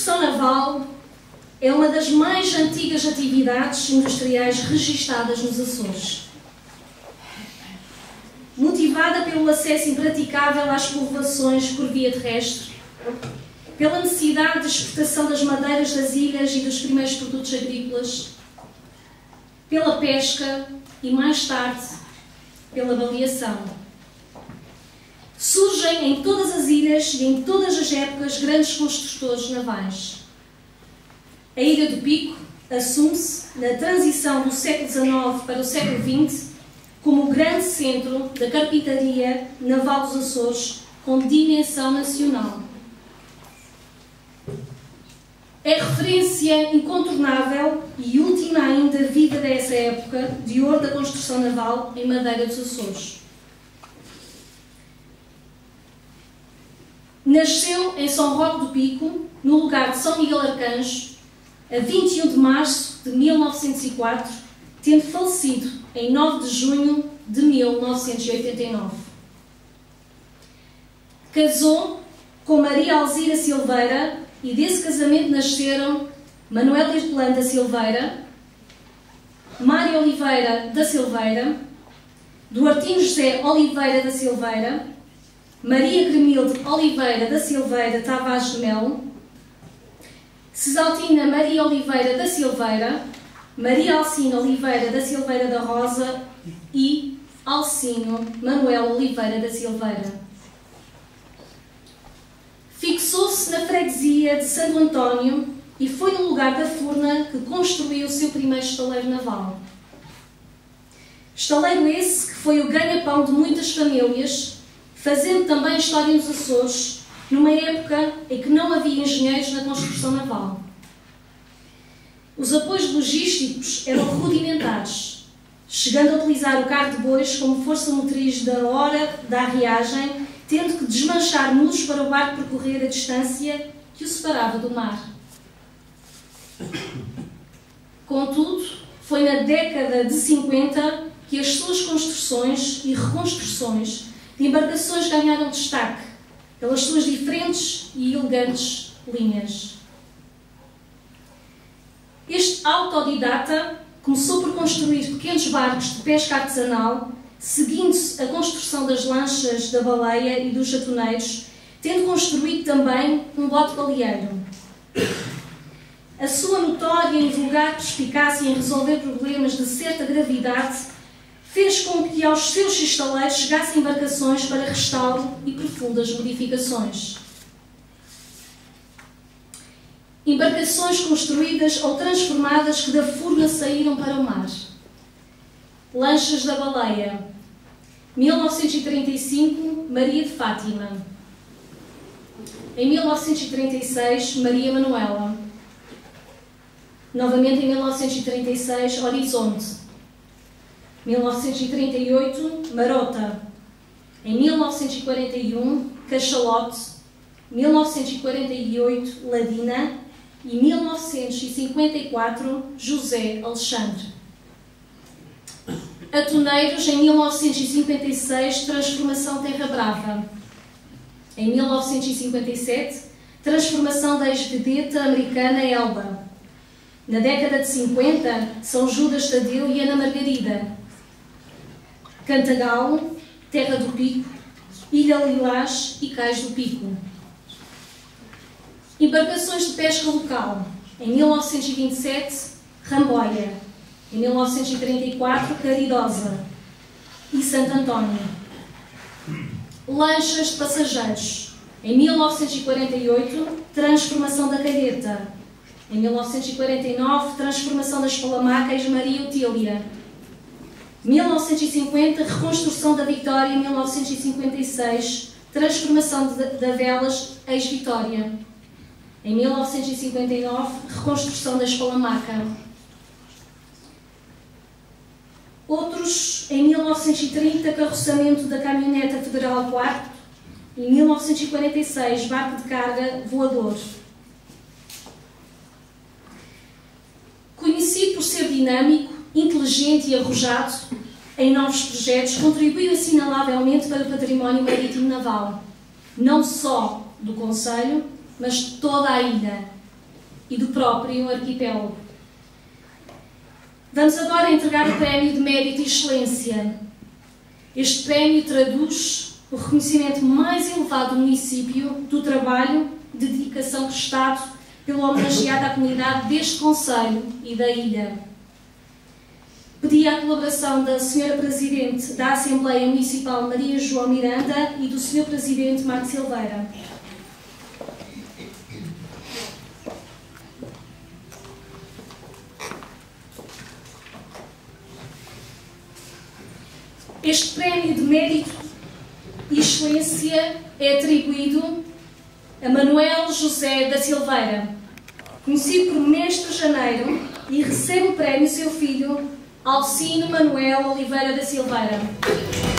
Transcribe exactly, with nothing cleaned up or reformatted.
construção naval é uma das mais antigas atividades industriais registadas nos Açores. Motivada pelo acesso impraticável às povoações por via terrestre, pela necessidade de exportação das madeiras das ilhas e dos primeiros produtos agrícolas, pela pesca e, mais tarde, pela baleação. Surgem em todas as ilhas e em todas as épocas grandes construtores navais. A Ilha do Pico assume-se, na transição do século dezenove para o século vinte, como o grande centro da carpintaria naval dos Açores com dimensão nacional. É referência incontornável e última ainda vida dessa época de ouro da construção naval em madeira dos Açores. Nasceu em São Roque do Pico, no lugar de São Miguel Arcanjo, a vinte e um de março de mil novecentos e quatro, tendo falecido em nove de junho de mil novecentos e oitenta e nove. Casou com Maria Alzira Silveira e desse casamento nasceram Manuel de Holanda Silveira, Mário Oliveira da Silveira, Duartino José Oliveira da Silveira, Maria Gremilde Oliveira da Silveira Tavares de Melo, Cesaltina Maria Oliveira da Silveira, Maria Alcina Oliveira da Silveira da Rosa e Alcino Manuel Oliveira da Silveira. Fixou-se na freguesia de Santo António e foi no lugar da Furna que construiu o seu primeiro estaleiro naval. Estaleiro esse que foi o ganha-pão de muitas famílias, fazendo também história nos Açores, numa época em que não havia engenheiros na construção naval. Os apoios logísticos eram rudimentares, chegando a utilizar o carro de bois como força motriz da hora da arriagem, tendo que desmanchar muros para o barco percorrer a distância que o separava do mar. Contudo, foi na década de cinquenta que as suas construções e reconstruções de embarcações ganharam destaque pelas suas diferentes e elegantes linhas. Este autodidata começou por construir pequenos barcos de pesca artesanal, seguindo-se a construção das lanchas da baleia e dos jatoneiros, tendo construído também um bote baleeiro. A sua notória e vulgar perspicácia em resolver problemas de certa gravidade fez com que aos seus estaleiros chegassem embarcações para restauro e profundas modificações. Embarcações construídas ou transformadas que da Furna saíram para o mar. Lanchas da Baleia, mil novecentos e trinta e cinco, Maria de Fátima. Em mil novecentos e trinta e seis, Maria Manuela. Novamente em mil novecentos e trinta e seis, Horizonte. mil novecentos e trinta e oito, Marota. Em mil novecentos e quarenta e um, Cachalote. mil novecentos e quarenta e oito, Ladina. E mil novecentos e cinquenta e quatro, José Alexandre. Atoneiros, em mil novecentos e cinquenta e seis, Transformação Terra Brava. Em mil novecentos e cinquenta e sete, transformação da ex-vedeta americana Elba. Na década de cinquenta, São Judas Tadeu e Ana Margarida. Cantagalo, Terra do Pico, Ilha Lilás e Cais do Pico. Embarcações de pesca local. Em mil novecentos e vinte e sete, Ramboia. Em mil novecentos e trinta e quatro, Caridosa e Santo António. Lanchas de passageiros. Em mil novecentos e quarenta e oito, transformação da Calheta. Em mil novecentos e quarenta e nove, transformação das Palamacas Maria Otília. mil novecentos e cinquenta, reconstrução da Vitória. Em mil novecentos e cinquenta e seis, transformação da Velas ex-Vitória. Em mil novecentos e cinquenta e nove, reconstrução da Espalamaca. Outros, em mil novecentos e trinta, carroçamento da caminhoneta Federal quatro. Em mil novecentos e quarenta e seis, barco de carga voador. Conhecido por ser dinâmico, inteligente e arrojado em novos projetos, contribuiu assinalavelmente para o património marítimo naval, não só do concelho, mas de toda a ilha, e do próprio arquipélago. Vamos agora entregar o Prémio de Mérito e Excelência. Este prémio traduz o reconhecimento mais elevado do município do trabalho de dedicação prestado pelo homenageado à comunidade deste concelho e da ilha. Pedi a colaboração da senhora Presidente da Assembleia Municipal Maria João Miranda e do senhor Presidente Marco Silveira. Este Prémio de Mérito e Excelência é atribuído a Manuel José da Silveira, conhecido por Mestre Janeiro, e recebe o prémio seu filho, Alcino Manuel Oliveira da Silveira.